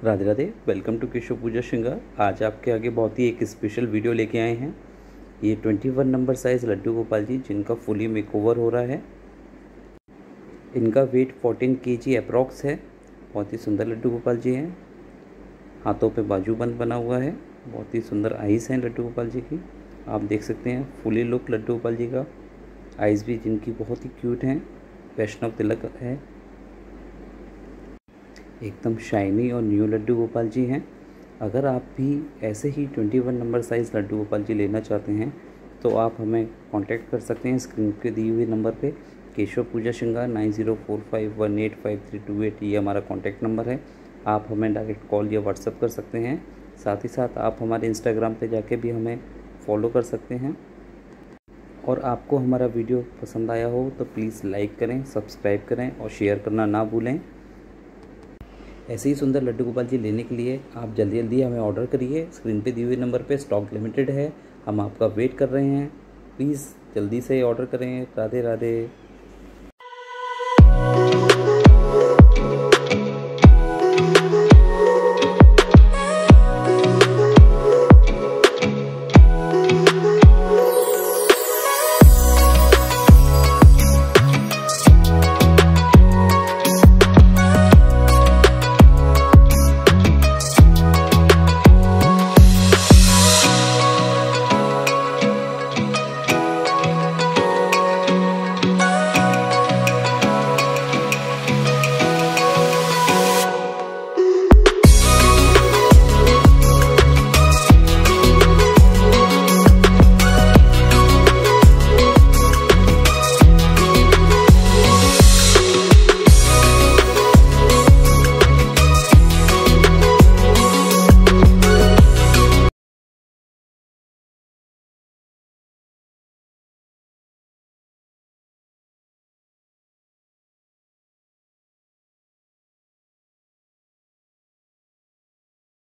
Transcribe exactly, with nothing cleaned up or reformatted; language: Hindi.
राधे राधे। Welcome to Keshav Puja Shringar. आज आपके आगे बहुत ही एक स्पेशल वीडियो लेके आए हैं। ये इक्कीस नंबर साइज़ लड्डू गोपाल जी जिनका फुली मेकओवर हो रहा है। इनका वेट चौदह केजी अप्रॉक्स है। बहुत ही सुंदर लड्डू गोपाल जी हैं। हाथों पे बाजूबंद बना हुआ है। बहुत ही सुंदर आइज़ हैं लड्डू गोपाल जी की, आप देख सकते हैं। फुली लुक लड्डू गोपाल जी का। आइज़ भी जिनकी बहुत ही क्यूट हैं। वैष्णव तिलक है। एकदम शाइनी और न्यू लड्डू गोपाल जी हैं। अगर आप भी ऐसे ही इक्कीस नंबर साइज़ लड्डू गोपाल जी लेना चाहते हैं तो आप हमें कांटेक्ट कर सकते हैं स्क्रीन पे दी हुई नंबर पे। Keshav Puja Shringar nine zero four five one eight five three two eight ये हमारा कांटेक्ट नंबर है। आप हमें डायरेक्ट कॉल या व्हाट्सएप कर सकते हैं। साथ ही साथ आप हमारे इंस्टाग्राम पे जाके भी हमें फॉलो कर सकते हैं। और आपको हमारा वीडियो पसंद आया हो तो प्लीज़ लाइक करें, सब्सक्राइब करें और शेयर करना ना भूलें। ऐसे ही सुंदर लड्डू गोपाल जी लेने के लिए आप जल्दी जल्दी हमें ऑर्डर करिए। स्क्रीन पे दिए हुए नंबर पे स्टॉक लिमिटेड है, हम आपका वेट कर रहे हैं। प्लीज़ जल्दी से ऑर्डर करें। राधे राधे।